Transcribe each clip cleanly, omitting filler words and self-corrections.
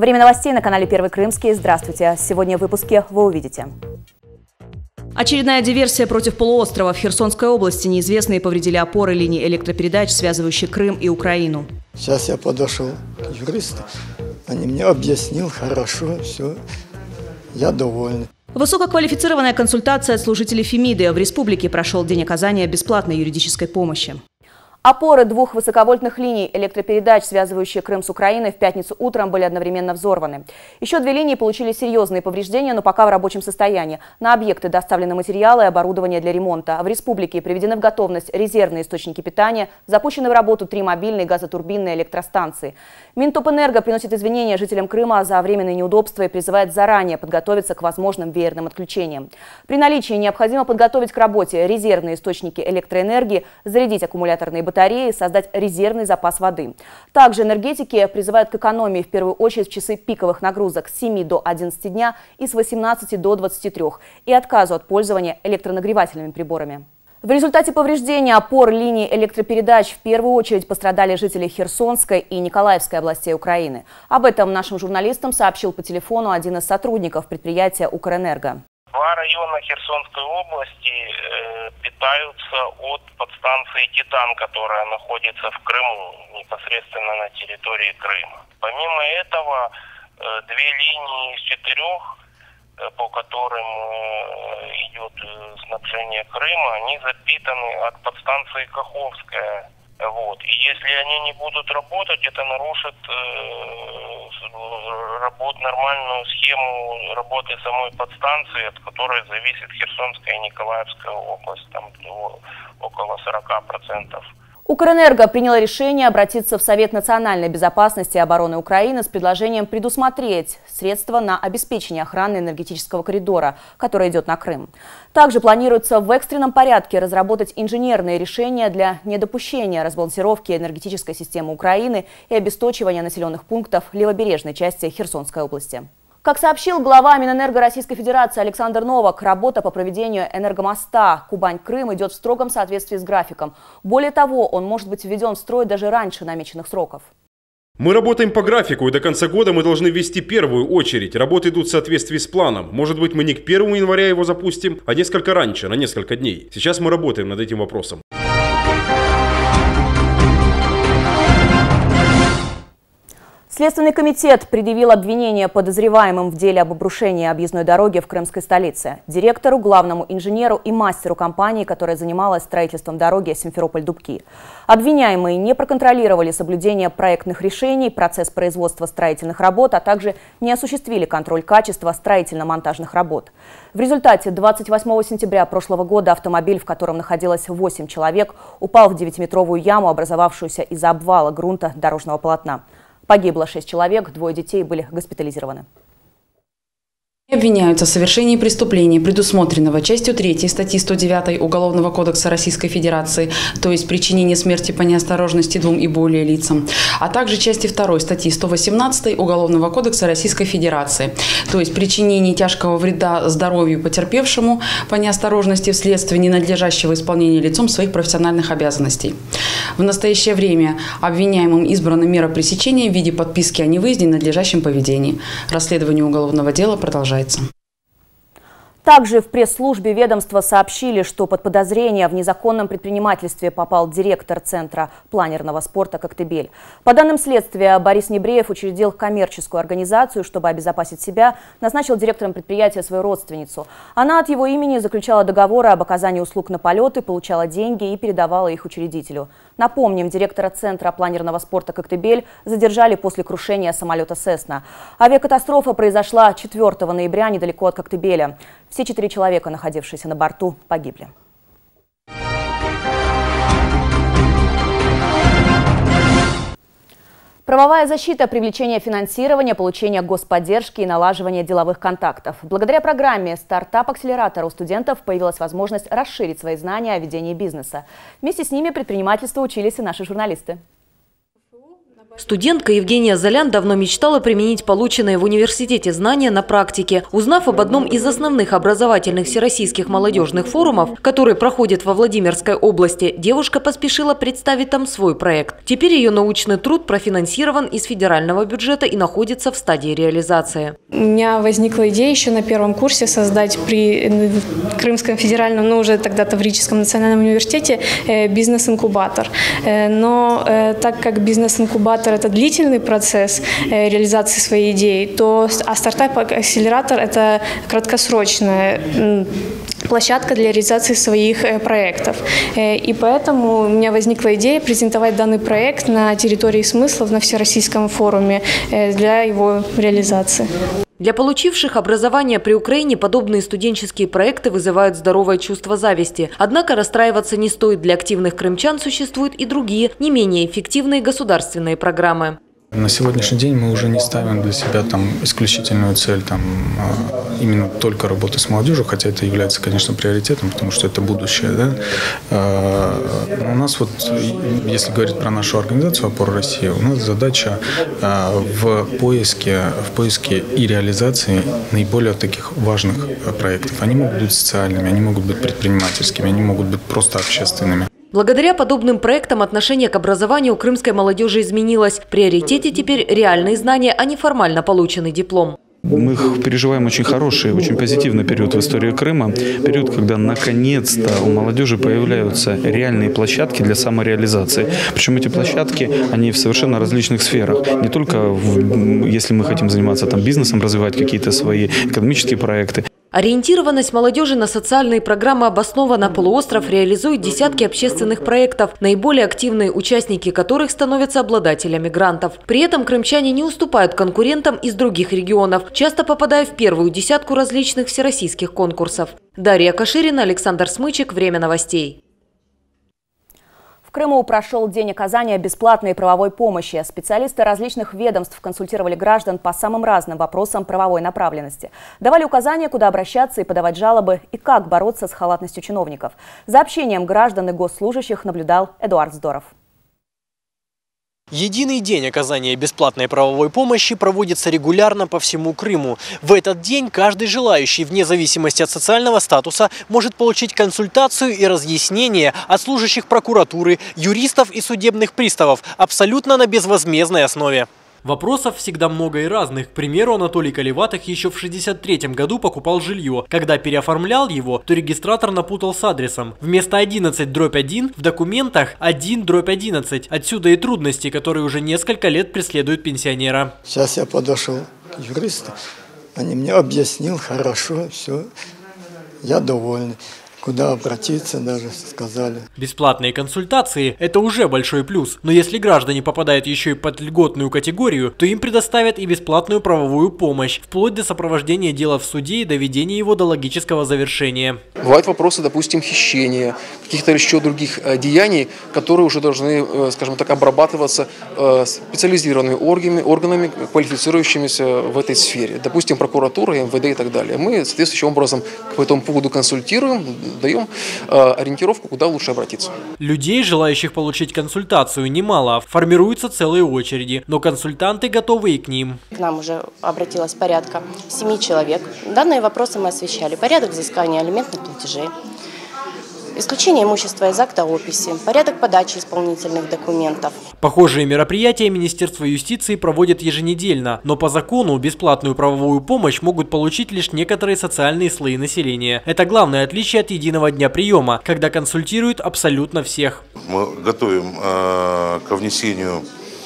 Время новостей на канале Первый Крымский. Здравствуйте. Сегодня в выпуске вы увидите. Очередная диверсия против полуострова. В Херсонской области неизвестные повредили опоры линий электропередач, связывающие Крым и Украину. Сейчас я подошел к юристу. Они мне объяснили, хорошо, все, я доволен. Высококвалифицированная консультация от служителей Фемиды. В республике прошел день оказания бесплатной юридической помощи. Опоры двух высоковольтных линий электропередач, связывающие Крым с Украиной, в пятницу утром были одновременно взорваны. Еще две линии получили серьезные повреждения, но пока в рабочем состоянии. На объекты доставлены материалы и оборудование для ремонта. В республике приведены в готовность резервные источники питания, запущены в работу 3 мобильные газотурбинные электростанции. Минтопэнерго приносит извинения жителям Крыма за временные неудобства и призывает заранее подготовиться к возможным веерным отключениям. При наличии необходимо подготовить к работе резервные источники электроэнергии, зарядить аккумуляторные батареи, создать резервный запас воды. Также энергетики призывают к экономии в первую очередь в часы пиковых нагрузок с 7 до 11 дня и с 18 до 23 и отказу от пользования электронагревательными приборами. В результате повреждения опор линий электропередач в первую очередь пострадали жители Херсонской и Николаевской областей Украины. Об этом нашим журналистам сообщил по телефону один из сотрудников предприятия «Укрэнерго». Два района Херсонской области питаются от подстанции «Титан», которая находится в Крыму, непосредственно на территории Крыма. Помимо этого, 2 линии из 4, по которым идет снабжение Крыма, они запитаны от подстанции «Каховская». И если они не будут работать, это нарушит нормальную схему работы самой подстанции, от которой зависит Херсонская и Николаевская область, там около 40%. Укрэнерго приняла решение обратиться в Совет национальной безопасности и обороны Украины с предложением предусмотреть средства на обеспечение охраны энергетического коридора, который идет на Крым. Также планируется в экстренном порядке разработать инженерные решения для недопущения разбалансировки энергетической системы Украины и обесточивания населенных пунктов левобережной части Херсонской области. Как сообщил глава Минэнерго Российской Федерации Александр Новак, работа по проведению энергомоста Кубань-Крым идет в строгом соответствии с графиком. Более того, он может быть введен в строй даже раньше намеченных сроков. Мы работаем по графику, и до конца года мы должны ввести первую очередь. Работы идут в соответствии с планом. Может быть, мы не к 1 января его запустим, а несколько раньше, на несколько дней. Сейчас мы работаем над этим вопросом. Следственный комитет предъявил обвинение подозреваемым в деле об обрушении объездной дороги в крымской столице, директору, главному инженеру и мастеру компании, которая занималась строительством дороги Симферополь-Дубки. Обвиняемые не проконтролировали соблюдение проектных решений, процесс производства строительных работ, а также не осуществили контроль качества строительно-монтажных работ. В результате 28 сентября прошлого года автомобиль, в котором находилось 8 человек, упал в 9-метровую яму, образовавшуюся из-за обвала грунта дорожного полотна. Погибло 6 человек, 2 детей были госпитализированы. Обвиняются в совершении преступления, предусмотренного частью 3 статьи 109 Уголовного кодекса Российской Федерации, то есть причинение смерти по неосторожности 2 и более лицам, а также части 2 статьи 118 Уголовного кодекса Российской Федерации, то есть причинение тяжкого вреда здоровью потерпевшему по неосторожности вследствие ненадлежащего исполнения лицом своих профессиональных обязанностей. В настоящее время обвиняемым избрана мера пресечения в виде подписки о невыезде и надлежащем поведении. Расследование уголовного дела продолжается. Также в пресс-службе ведомства сообщили, что под подозрение в незаконном предпринимательстве попал директор Центра планерного спорта «Коктебель». По данным следствия, Борис Небреев учредил коммерческую организацию, чтобы обезопасить себя, назначил директором предприятия свою родственницу. Она от его имени заключала договоры об оказании услуг на полеты, получала деньги и передавала их учредителю. Напомним, директора Центра планерного спорта «Коктебель» задержали после крушения самолета «Сесна». Авиакатастрофа произошла 4 ноября недалеко от Коктебеля. Все 4 человека, находившиеся на борту, погибли. Правовая защита, привлечение финансирования, получение господдержки и налаживание деловых контактов. Благодаря программе «Стартап-акселератора» у студентов появилась возможность расширить свои знания о ведении бизнеса. Вместе с ними предпринимательству учились и наши журналисты. Студентка Евгения Золян давно мечтала применить полученные в университете знания на практике. Узнав об одном из основных образовательных всероссийских молодежных форумов, который проходит во Владимирской области, девушка поспешила представить там свой проект. Теперь ее научный труд профинансирован из федерального бюджета и находится в стадии реализации. У меня возникла идея еще на первом курсе создать при Крымском федеральном, уже тогда Таврическом национальном университете бизнес-инкубатор. Но так как бизнес-инкубатор – это длительный процесс реализации своей идеи, а стартап-акселератор – это краткосрочная площадка для реализации своих проектов. И поэтому у меня возникла идея презентовать данный проект на территории смыслов на Всероссийском форуме для его реализации. Для получивших образование при Украине подобные студенческие проекты вызывают здоровое чувство зависти. Однако расстраиваться не стоит. Для активных крымчан существуют и другие, не менее эффективные государственные программы. На сегодняшний день мы уже не ставим для себя исключительную цель именно только работы с молодежью, хотя это является, конечно, приоритетом, потому что это будущее. Да? Но у нас если говорить про нашу организацию «Опора России», у нас задача в поиске и реализации наиболее таких важных проектов. Они могут быть социальными, они могут быть предпринимательскими, они могут быть просто общественными. Благодаря подобным проектам отношение к образованию у крымской молодежи изменилось. В приоритете теперь реальные знания, а не формально полученный диплом. Мы переживаем очень хороший, очень позитивный период в истории Крыма. Период, когда наконец-то у молодежи появляются реальные площадки для самореализации. Причем эти площадки, они в совершенно различных сферах. Не только если мы хотим заниматься бизнесом, развивать какие-то свои экономические проекты. Ориентированность молодежи на социальные программы обоснована. Полуостров реализует десятки общественных проектов, наиболее активные участники которых становятся обладателями грантов. При этом крымчане не уступают конкурентам из других регионов, часто попадая в первую десятку различных всероссийских конкурсов. Дарья Каширина, Александр Смычек. Время новостей. В Крыму прошел день оказания бесплатной правовой помощи. Специалисты различных ведомств консультировали граждан по самым разным вопросам правовой направленности. Давали указания, куда обращаться и подавать жалобы, и как бороться с халатностью чиновников. За общением граждан и госслужащих наблюдал Эдуард Здоров. Единый день оказания бесплатной правовой помощи проводится регулярно по всему Крыму. В этот день каждый желающий, вне зависимости от социального статуса, может получить консультацию и разъяснение от служащих прокуратуры, юристов и судебных приставов абсолютно на безвозмездной основе. Вопросов всегда много и разных. К примеру, Анатолий Колеватых еще в 1963 году покупал жилье. Когда переоформлял его, то регистратор напутал с адресом. Вместо 11/1 в документах 1/11. Отсюда и трудности, которые уже несколько лет преследуют пенсионера. Сейчас я подошел к юристу, они мне объяснил хорошо, все, я довольный. Куда обратиться, даже сказали. Бесплатные консультации – это уже большой плюс. Но если граждане попадают еще и под льготную категорию, то им предоставят и бесплатную правовую помощь, вплоть до сопровождения дела в суде и доведения его до логического завершения. Бывают вопросы, допустим, хищения, каких-то еще других деяний, которые уже должны, скажем так, обрабатываться специализированными органами, квалифицирующимися в этой сфере. Допустим, прокуратура, МВД и так далее. Мы соответствующим образом по этому поводу консультируем, даем ориентировку, куда лучше обратиться. Людей, желающих получить консультацию, немало. Формируются целые очереди, но консультанты готовы и к ним. К нам уже обратилось порядка 7 человек. Данные вопросы мы освещали. Порядок взыскания алиментных платежей, исключение имущества из акта описи, порядок подачи исполнительных документов. Похожие мероприятия Министерство юстиции проводит еженедельно, но по закону бесплатную правовую помощь могут получить лишь некоторые социальные слои населения. Это главное отличие от единого дня приема, когда консультируют абсолютно всех. Мы готовим ко внесению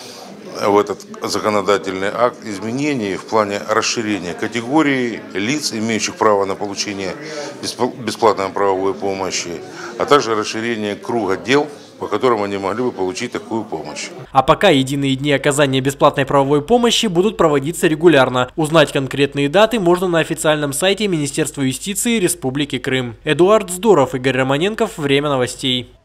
в этот законодательный акт изменений в плане расширения категории лиц, имеющих право на получение бесплатной правовой помощи, а также расширение круга дел, по которым они могли бы получить такую помощь. А пока единые дни оказания бесплатной правовой помощи будут проводиться регулярно. Узнать конкретные даты можно на официальном сайте Министерства юстиции Республики Крым. Эдуард Здоров, Игорь Романенков. Время новостей.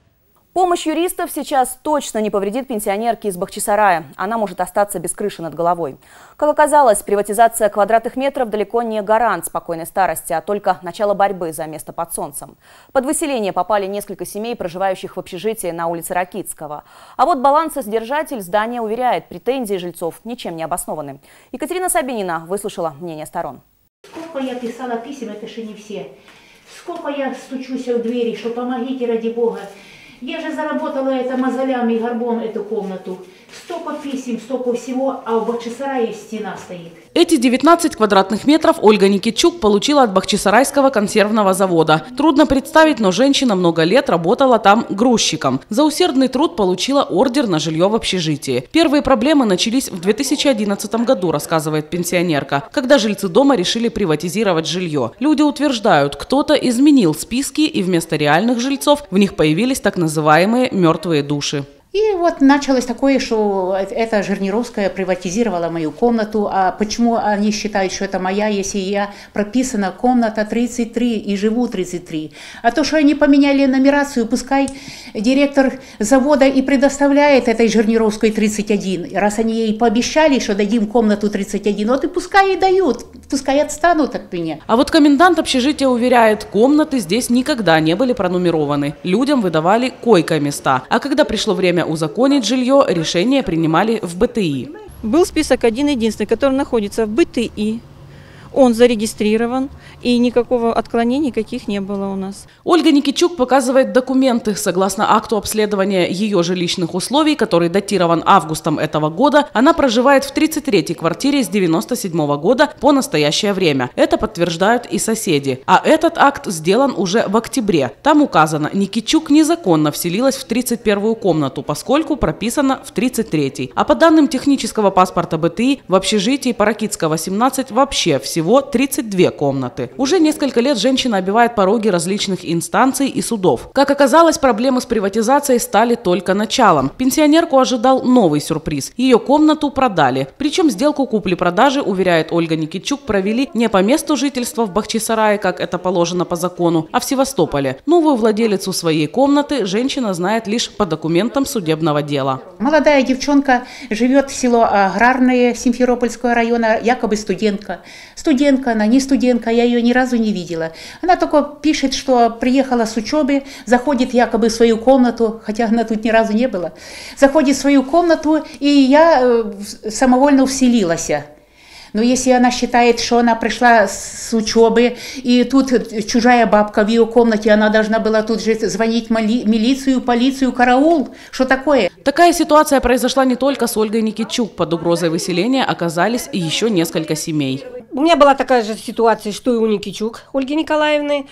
Помощь юристов сейчас точно не повредит пенсионерке из Бахчисарая. Она может остаться без крыши над головой. Как оказалось, приватизация квадратных метров далеко не гарант спокойной старости, а только начало борьбы за место под солнцем. Под выселение попали несколько семей, проживающих в общежитии на улице Ракитского. А вот балансосдержатель здания уверяет, претензии жильцов ничем не обоснованы. Екатерина Сабинина выслушала мнение сторон. Сколько я писала писем, это же не все. Сколько я стучусь в двери, что помогите ради Бога. Я же заработала это мозолями и горбом, эту комнату. Столько писем, столько всего, а в Бахчисарае стена стоит. Эти 19 квадратных метров Ольга Никитчук получила от Бахчисарайского консервного завода. Трудно представить, но женщина много лет работала там грузчиком. За усердный труд получила ордер на жилье в общежитии. Первые проблемы начались в 2011 году, рассказывает пенсионерка, когда жильцы дома решили приватизировать жилье. Люди утверждают, кто-то изменил списки, и вместо реальных жильцов в них появились так называемые мертвые души. И вот началось такое, что эта Жирнировская приватизировала мою комнату. А почему они считают, что это моя, если я прописана комната 33 и живу 33? А то, что они поменяли нумерацию, пускай директор завода и предоставляет этой Жирнировской 31. Раз они ей пообещали, что дадим комнату 31, вот и пускай и дают, пускай отстанут от меня. А вот комендант общежития уверяет, комнаты здесь никогда не были пронумерованы. Людям выдавали койко-места. А когда пришло время узаконить жилье, решение принимали в БТИ. Был список один-единственный, который находится в БТИ. Он зарегистрирован, и никакого отклонений каких не было у нас. Ольга Никитчук показывает документы. Согласно акту обследования ее жилищных условий, который датирован августом этого года, она проживает в 33-й квартире с 97-го года по настоящее время. Это подтверждают и соседи. А этот акт сделан уже в октябре. Там указано, Никитчук незаконно вселилась в 31-ю комнату, поскольку прописана в 33-й. А по данным технического паспорта БТИ, в общежитии по Ракитского 17 вообще всего 32 комнаты. Уже несколько лет женщина обивает пороги различных инстанций и судов. Как оказалось, проблемы с приватизацией стали только началом. Пенсионерку ожидал новый сюрприз. Ее комнату продали. Причем сделку купли-продажи, уверяет Ольга Никитчук, провели не по месту жительства в Бахчисарае, как это положено по закону, а в Севастополе. Новую владелицу своей комнаты женщина знает лишь по документам судебного дела. Молодая девчонка живет в село Аграрное Симферопольского района, якобы студентка. Студентка она, не студентка, я ее ни разу не видела. Она только пишет, что приехала с учебы, заходит якобы в свою комнату, хотя она тут ни разу не была, заходит в свою комнату, и я самовольно вселилась. Но если она считает, что она пришла с учебы, и тут чужая бабка в ее комнате, она должна была тут же звонить милицию, полицию, караул. Что такое? Такая ситуация произошла не только с Ольгой Никитчук. Под угрозой выселения оказались и еще несколько семей. У меня была такая же ситуация, что и у Никитчук Ольги Николаевны.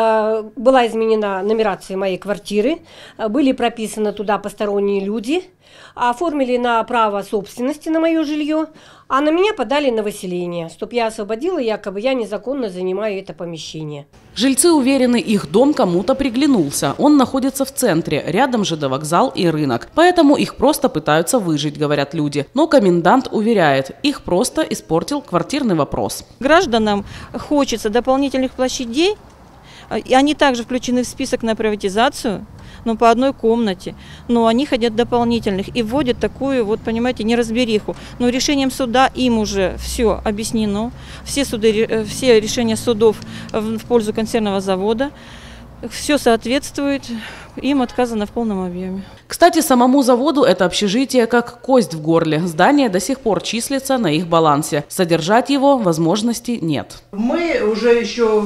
Была изменена нумерация моей квартиры, были прописаны туда посторонние люди, оформили на право собственности на мое жилье, а на меня подали на выселение, чтобы я освободила, якобы я незаконно занимаю это помещение. Жильцы уверены, их дом кому-то приглянулся. Он находится в центре, рядом ЖД вокзал и рынок. Поэтому их просто пытаются выжить, говорят люди. Но комендант уверяет, их просто испортил квартирный вопрос. Гражданам хочется дополнительных площадей, и они также включены в список на приватизацию, но по одной комнате. Но они хотят дополнительных и вводят такую, вот понимаете, неразбериху. Но решением суда им уже все объяснено. Все решения судов в пользу консервного завода. Все соответствует, им отказано в полном объеме. Кстати, самому заводу это общежитие как кость в горле. Здание до сих пор числится на их балансе. Содержать его возможности нет. Мы уже еще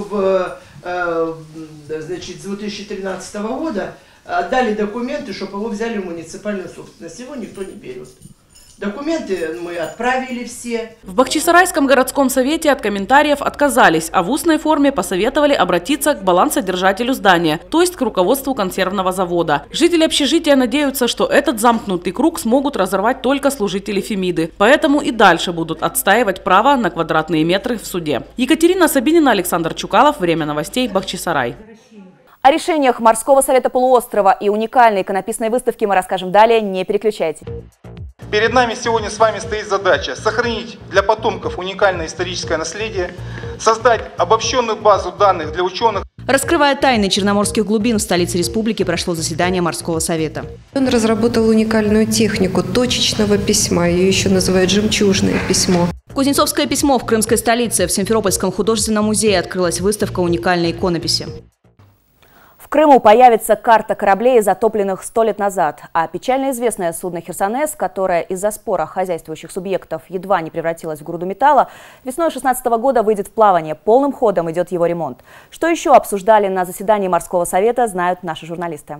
с 2013 года отдали документы, чтобы его взяли в муниципальную собственность. Его никто не берет. Документы мы отправили все. В Бахчисарайском городском совете от комментариев отказались, а в устной форме посоветовали обратиться к балансодержателю здания, то есть к руководству консервного завода. Жители общежития надеются, что этот замкнутый круг смогут разорвать только служители Фемиды, поэтому и дальше будут отстаивать право на квадратные метры в суде. Екатерина Сабинина, Александр Чукалов. Время новостей. Бахчисарай. О решениях Морского совета полуострова и уникальной иконописной выставки мы расскажем далее. Не переключайтесь. Перед нами сегодня с вами стоит задача сохранить для потомков уникальное историческое наследие, создать обобщенную базу данных для ученых. Раскрывая тайны черноморских глубин, в столице республики прошло заседание Морского совета. Он разработал уникальную технику точечного письма, ее еще называют «жемчужное письмо». Кузнецовское письмо в крымской столице. В Симферопольском художественном музее открылась выставка уникальной иконописи. В Крыму появится карта кораблей, затопленных 100 лет назад. А печально известное судно «Херсонес», которое из-за спора хозяйствующих субъектов едва не превратилось в груду металла, весной 2016 года выйдет в плавание. Полным ходом идет его ремонт. Что еще обсуждали на заседании Морского совета, знают наши журналисты.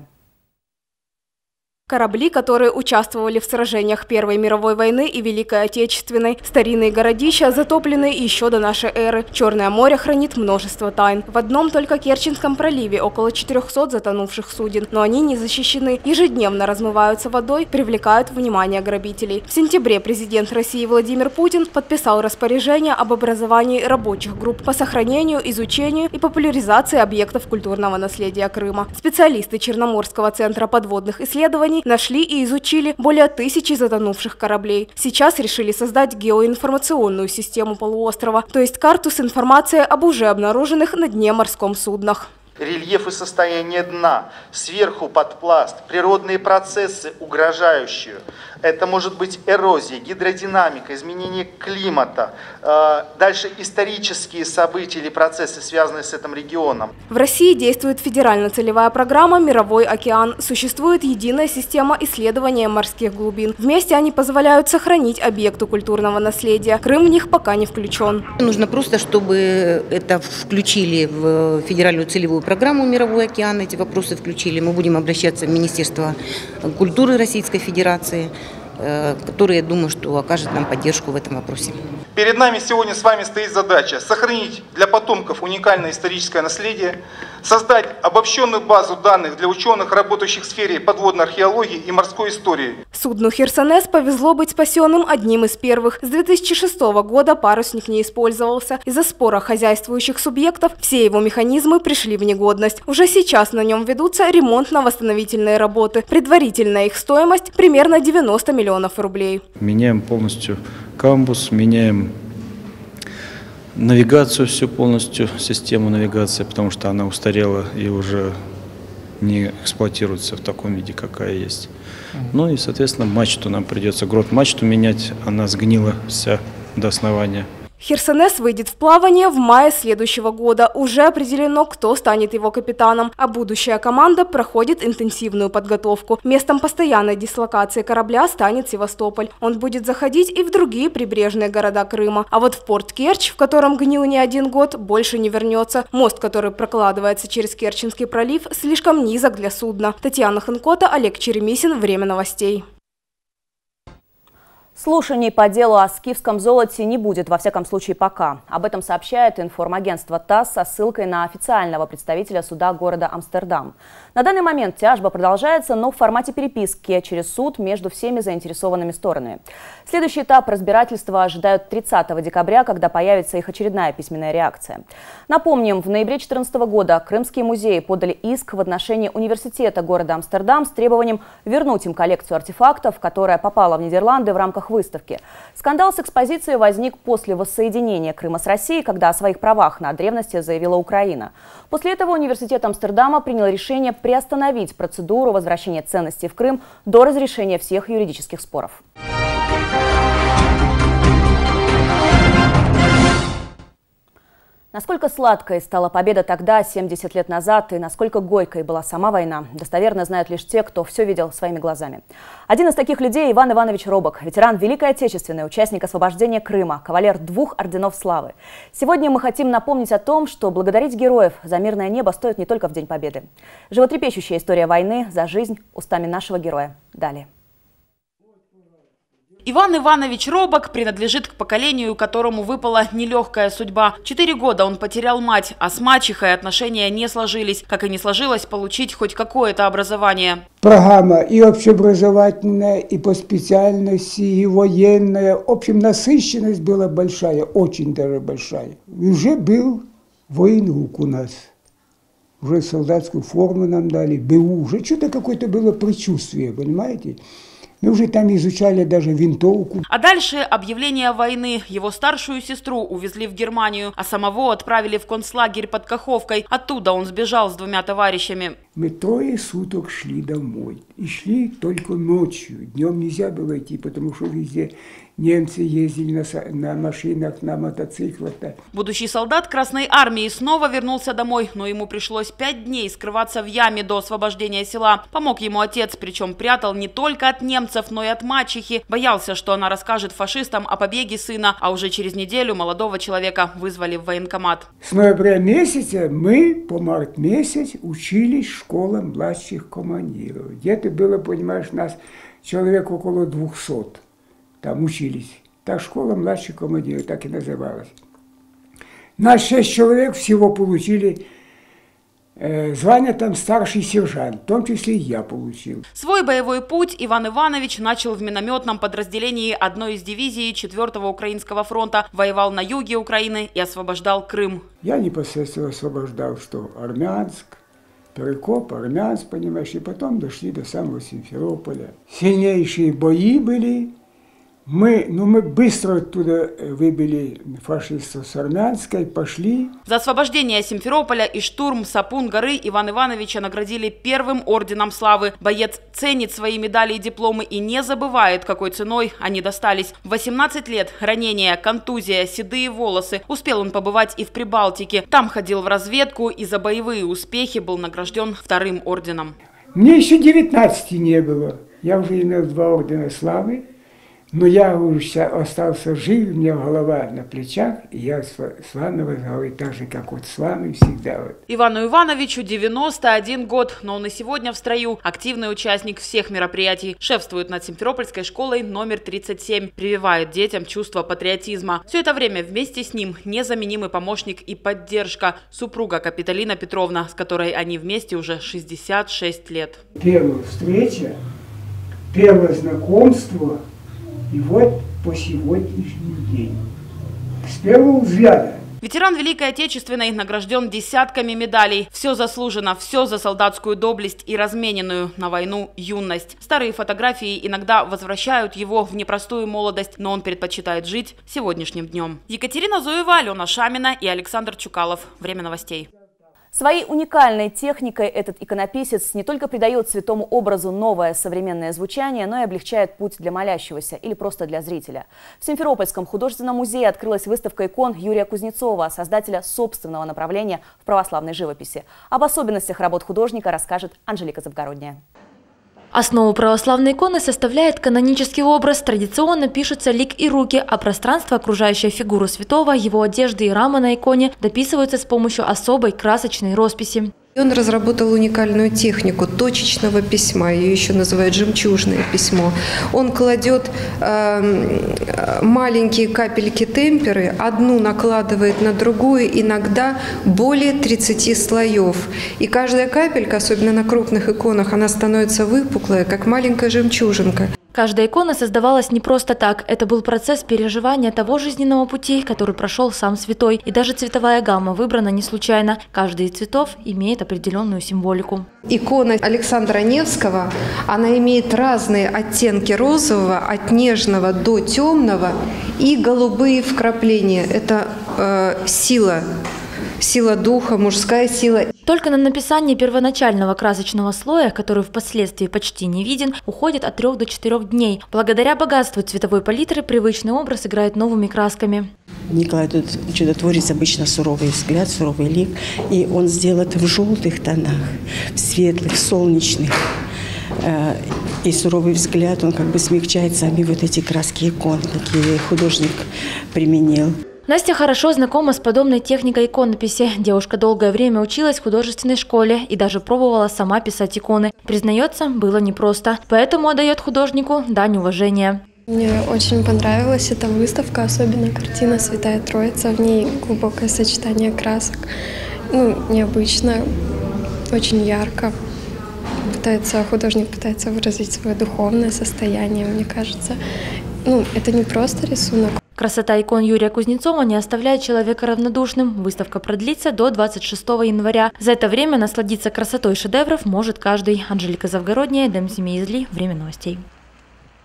Корабли, которые участвовали в сражениях Первой мировой войны и Великой Отечественной. Старинные городища затоплены еще до нашей эры. Черное море хранит множество тайн. В одном только Керченском проливе около 400 затонувших суден. Но они не защищены. Ежедневно размываются водой, привлекают внимание грабителей. В сентябре президент России Владимир Путин подписал распоряжение об образовании рабочих групп по сохранению, изучению и популяризации объектов культурного наследия Крыма. Специалисты Черноморского центра подводных исследований нашли и изучили более 1000 затонувших кораблей. Сейчас решили создать геоинформационную систему полуострова, то есть карту с информацией об уже обнаруженных на дне морском суднах. Рельеф и состояние дна, сверху подпласт, природные процессы, угрожающие. Это может быть эрозия, гидродинамика, изменение климата, дальше исторические события или процессы, связанные с этим регионом. В России действует федерально-целевая программа «Мировой океан». Существует единая система исследования морских глубин. Вместе они позволяют сохранить объекты культурного наследия. Крым в них пока не включен. Нужно просто, чтобы это включили в федеральную целевую программу «Мировой океан». Эти вопросы включили. Мы будем обращаться в Министерство культуры Российской Федерации, которые, я думаю, что окажет нам поддержку в этом вопросе. Перед нами сегодня с вами стоит задача сохранить для потомков уникальное историческое наследие, создать обобщенную базу данных для ученых, работающих в сфере подводной археологии и морской истории. Судну «Херсонес» повезло быть спасенным одним из первых. С 2006 года парусник не использовался. Из-за спора хозяйствующих субъектов все его механизмы пришли в негодность. Уже сейчас на нем ведутся ремонтно-восстановительные работы. Предварительная их стоимость примерно 90 миллионов рублей. Меняем полностью камбус, меняем навигацию, всю полностью систему навигации, потому что она устарела и уже не эксплуатируется в таком виде, какая есть. Ну и, соответственно, мачту нам придется, грот-мачту менять, она сгнила вся до основания. «Херсонес» выйдет в плавание в мае следующего года. Уже определено, кто станет его капитаном, а будущая команда проходит интенсивную подготовку. Местом постоянной дислокации корабля станет Севастополь. Он будет заходить и в другие прибрежные города Крыма. А вот в порт Керчь, в котором гнил не один год, больше не вернется. Мост, который прокладывается через Керченский пролив, слишком низок для судна. Татьяна Ханкота, Олег Черемисин. Время новостей. Слушаний по делу о скифском золоте не будет, во всяком случае, пока. Об этом сообщает информагентство ТАСС со ссылкой на официального представителя суда города Амстердам. На данный момент тяжба продолжается, но в формате переписки через суд между всеми заинтересованными сторонами. Следующий этап разбирательства ожидают 30 декабря, когда появится их очередная письменная реакция. Напомним, в ноябре 2014 года крымские музеи подали иск в отношении университета города Амстердам с требованием вернуть им коллекцию артефактов, которая попала в Нидерланды в рамках выставки. Скандал с экспозицией возник после воссоединения Крыма с Россией, когда о своих правах на древности заявила Украина. После этого университет Амстердама принял решение приостановить процедуру возвращения ценностей в Крым до разрешения всех юридических споров. Насколько сладкой стала победа тогда, 70 лет назад, и насколько горькой была сама война, достоверно знают лишь те, кто все видел своими глазами. Один из таких людей – Иван Иванович Робок, ветеран Великой Отечественной, участник освобождения Крыма, кавалер 2 орденов славы. Сегодня мы хотим напомнить о том, что благодарить героев за мирное небо стоит не только в День Победы. Животрепещущая история войны за жизнь устами нашего героя. Далее. Иван Иванович Робок принадлежит к поколению, которому выпала нелегкая судьба. 4 года он потерял мать, а с мачехой отношения не сложились, как и не сложилось получить хоть какое-то образование. Программа и общеобразовательная, и по специальности, и военная. В общем, насыщенность была большая, очень даже большая. И уже был военрук у нас. Уже солдатскую форму нам дали, БУ, уже что-то какое-то было предчувствие, понимаете? Мы уже там изучали даже винтовку. А дальше объявление войны. Его старшую сестру увезли в Германию, а самого отправили в концлагерь под Каховкой. Оттуда он сбежал с 2 товарищами. Мы 3 суток шли домой. И шли только ночью. Днем нельзя было идти, потому что везде немцы ездили на машинах, на мотоциклах. Будущий солдат Красной Армии снова вернулся домой, но ему пришлось 5 дней скрываться в яме до освобождения села. Помог ему отец, причем прятал не только от немцев, но и от мачехи. Боялся, что она расскажет фашистам о побеге сына, а уже через неделю молодого человека вызвали в военкомат. С ноября месяца мы по март месяц учились в школе младших командиров. Где-то было, понимаешь, нас человек около 200. Там учились. Так школа младших командиров так и называлась. Нас 6 человек всего получили звание там старший сержант, в том числе и я получил. Свой боевой путь Иван Иванович начал в минометном подразделении одной из дивизий 4-го Украинского фронта, воевал на юге Украины и освобождал Крым. Я непосредственно освобождал, что Армянск, Перекоп, Армянск, понимаешь, и потом дошли до самого Симферополя. Сильнейшие бои были. Мы быстро оттуда выбили фашистов с Армянска и пошли. За освобождение Симферополя и штурм Сапун горы Ивана Ивановича наградили 1-м орденом славы. Боец ценит свои медали и дипломы и не забывает, какой ценой они достались. В 18 лет ранения, контузия, седые волосы. Успел он побывать и в Прибалтике. Там ходил в разведку и за боевые успехи был награжден 2-м орденом. Мне еще 19 не было. Я уже имел 2 ордена славы. Но я уже остался жив, у меня голова на плечах, и я славного головы, так же, как вот славный всегда. Ивану Ивановичу 91 год, но он и сегодня в строю. Активный участник всех мероприятий. Шефствует над Симферопольской школой номер 37. Прививает детям чувство патриотизма. Все это время вместе с ним незаменимый помощник и поддержка. Супруга Капитолина Петровна, с которой они вместе уже 66 лет. Первая встреча, первое знакомство. И вот по сегодняшний день. С первого взгляда. Ветеран Великой Отечественной награжден десятками медалей. Все заслужено, все за солдатскую доблесть и размененную на войну юность. Старые фотографии иногда возвращают его в непростую молодость, но он предпочитает жить сегодняшним днем. Екатерина Зуева, Алена Шамина и Александр Чукалов. Время новостей. Своей уникальной техникой этот иконописец не только придает святому образу новое современное звучание, но и облегчает путь для молящегося или просто для зрителя. В Симферопольском художественном музее открылась выставка икон Юрия Кузнецова, создателя собственного направления в православной живописи. Об особенностях работ художника расскажет Анжелика Завгородняя. Основу православной иконы составляет канонический образ. Традиционно пишутся лик и руки, а пространство, окружающее фигуру святого, его одежды и рамы на иконе дописываются с помощью особой красочной росписи. Он разработал уникальную технику точечного письма, ее еще называют жемчужное письмо. Он кладет маленькие капельки темперы, одну накладывает на другую, иногда более 30 слоев. И каждая капелька, особенно на крупных иконах, она становится выпуклая, как маленькая жемчужинка. Каждая икона создавалась не просто так. Это был процесс переживания того жизненного пути, который прошел сам святой. И даже цветовая гамма выбрана не случайно. Каждый из цветов имеет определенную символику. Икона Александра Невского, она имеет разные оттенки розового, от нежного до темного, и голубые вкрапления. Это сила духа, мужская сила. Только на написание первоначального красочного слоя, который впоследствии почти не виден, уходит от 3 до 4 дней. Благодаря богатству цветовой палитры привычный образ играет новыми красками. Николай тут чудотворец, обычно суровый взгляд, суровый лик, и он сделал это в желтых тонах, в светлых, солнечных. И суровый взгляд, он как бы смягчает сами вот эти краски икон, какие художник применил. Настя хорошо знакома с подобной техникой иконописи. Девушка долгое время училась в художественной школе и даже пробовала сама писать иконы. Признается, было непросто, поэтому отдает художнику дань уважения. Мне очень понравилась эта выставка, особенно картина «Святая Троица». В ней глубокое сочетание красок. Необычно, очень ярко. Художник пытается выразить свое духовное состояние, мне кажется. Это не просто рисунок. Красота икон Юрия Кузнецова не оставляет человека равнодушным. Выставка продлится до 26 января. За это время насладиться красотой шедевров может каждый. Анжелика Завгородняя, Эдем Семиизли. Время новостей.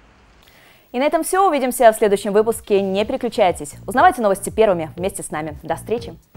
И на этом все. Увидимся в следующем выпуске. Не переключайтесь. Узнавайте новости первыми вместе с нами. До встречи.